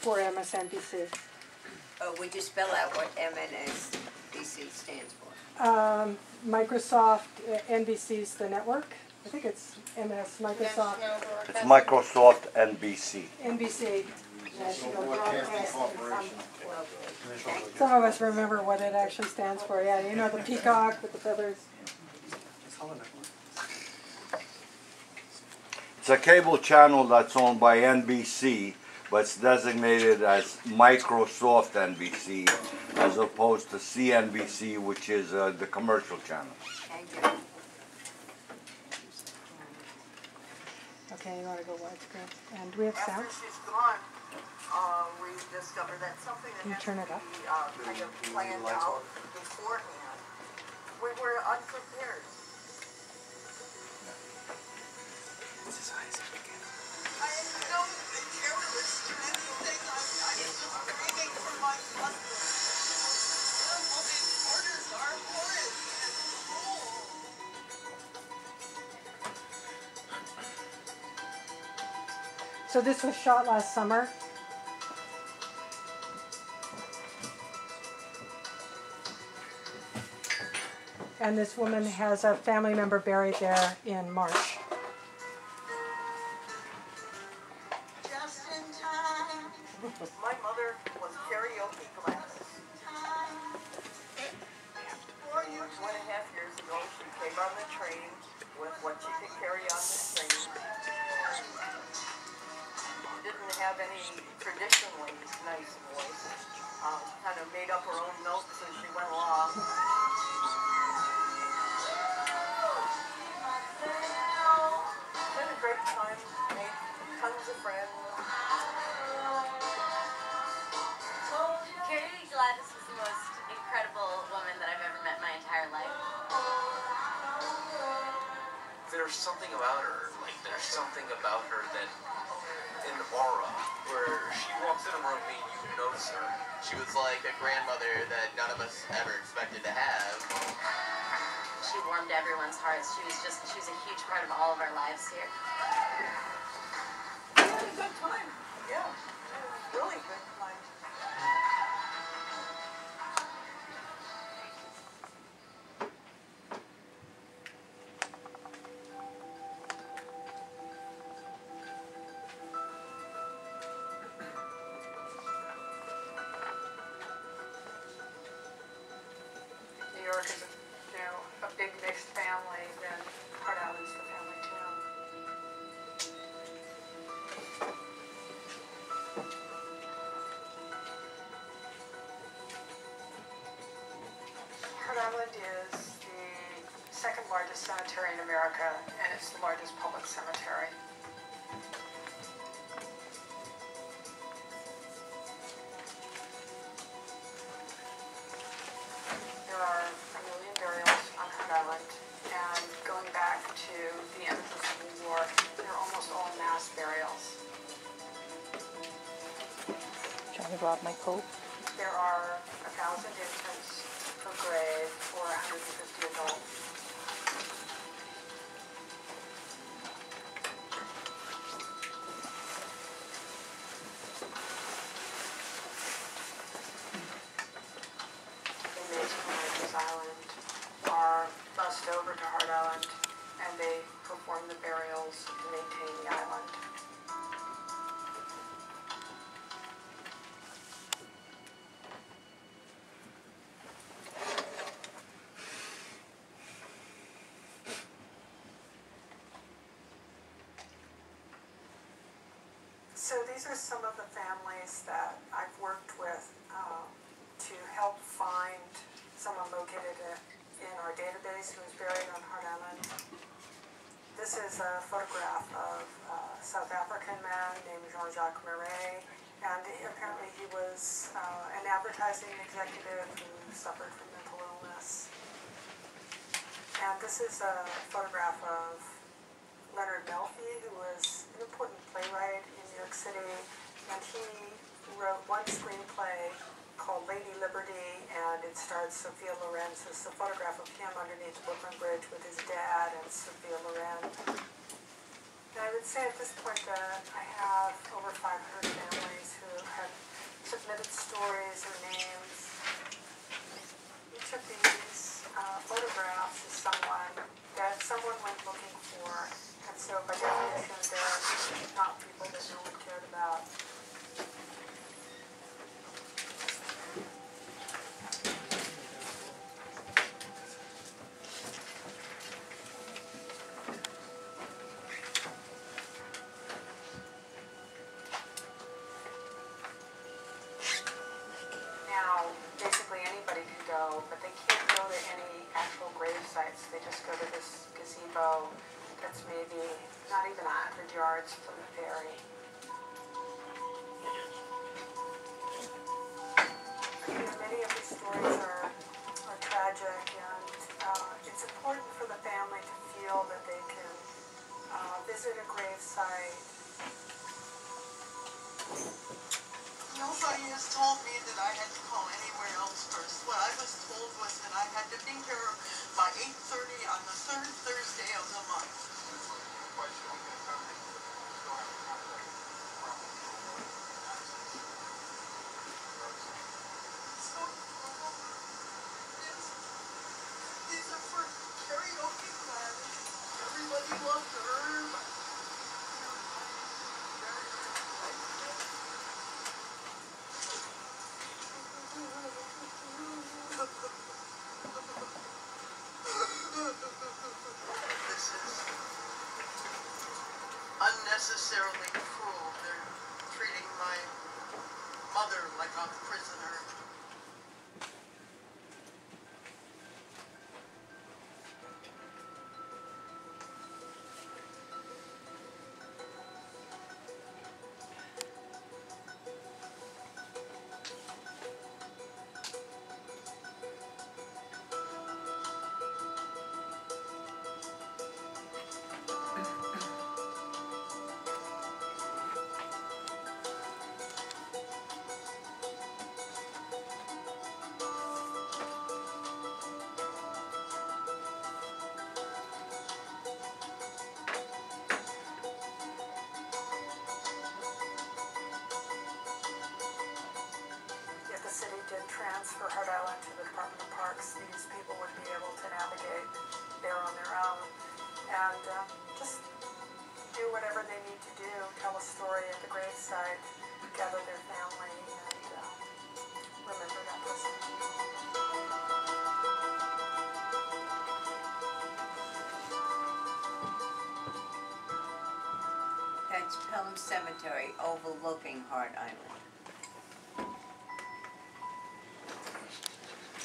for MSNBC. Oh, would you spell out what MSNBC stands for? Microsoft, NBC's the network. I think it's MS, Microsoft. It's Microsoft NBC. NBC, National Broadcasting Corporation. Some of us remember what it actually stands for. Yeah, you know the peacock with the feathers. It's a cable channel that's owned by NBC, but it's designated as Microsoft NBC as opposed to CNBC, which is the commercial channel. Thank you. Okay, you want to go widescreen. And do we have sound? After she's gone, we discovered that something that Can you has turn to it up? be kind of planned out beforehand. We were unprepared. It's as high as it can get. I know the terrorists and anything. I'm screaming for my husband. Well, these orders are horrid and cruel. So this was shot last summer. And this woman has a family member buried there in March. Just in time. My mother was karaoke glasses. 2.5 years ago, she came on the train with what she could carry on the train. Didn't have any traditionally nice voice. Kind of made up her own notes as she went along. Had a great time, made tons of friends. Carrie Gladys was the most incredible woman that I've ever met in my entire life. There's something about her, that an aura, where she walks in a room and you notice her. She was like a grandmother that none of us ever expected to have. She warmed everyone's hearts. She was a huge part of all of our lives here. We had a good time. Yeah, really good time. New York is a big mixed family, then Hart Island's the family town. Hart Island is the second largest cemetery in America, and it's the largest public cemetery. There are 1 million burials on Hart Island, and going back to the end of the Civil War, they're almost all mass burials. Trying to grab my coat. There are 1,000 infants per grave or 150 adults. Inmates from Rikers Island are bused over to Hart Island, and they perform the burials to maintain the island. So these are some of the families that I've worked with to help find someone located in our database who was buried on Hart Island. This is a photograph of a South African man named Jean-Jacques Marais, and apparently he was an advertising executive who suffered from mental illness. And this is a photograph of Leonard Melfi, who was an important playwright in New York City, and he wrote one screenplay called Lady Liberty, and it starred Sophia Loren. So it's a photograph of him underneath the Brooklyn Bridge with his dad and Sophia Loren. And I would say at this point that I have over 500 families who have private stories or names. Each of these photographs is someone that someone went looking for, and so by definition they're not people that no one cared about. Now, basically anybody can go, but they can't go to any actual grave sites. They just go to this gazebo that's maybe not even 100 yards from the ferry. Many of these stories are tragic, and it's important for the family to feel that they can visit a grave site. Nobody has told me that I had to call anywhere else first. What I was told was that I had to be here by 8:30 on the third Thursday of the month. So, these are for karaoke class. Everybody loved her. This is unnecessarily cruel. They're treating my mother like a prisoner. If the city did transfer Heart Island to the Department of Parks, these people would be able to navigate there on their own and just do whatever they need to do, tell a story at the gravesite, gather their family, and remember that person. That's Pelham Cemetery overlooking Hart Island.